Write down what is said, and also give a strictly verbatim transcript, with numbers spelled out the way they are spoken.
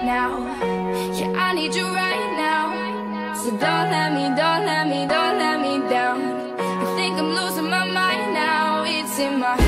now. Yeah, I need you right now. So don't let me, don't let me, don't let me down. I think I'm losing my mind now. It's in my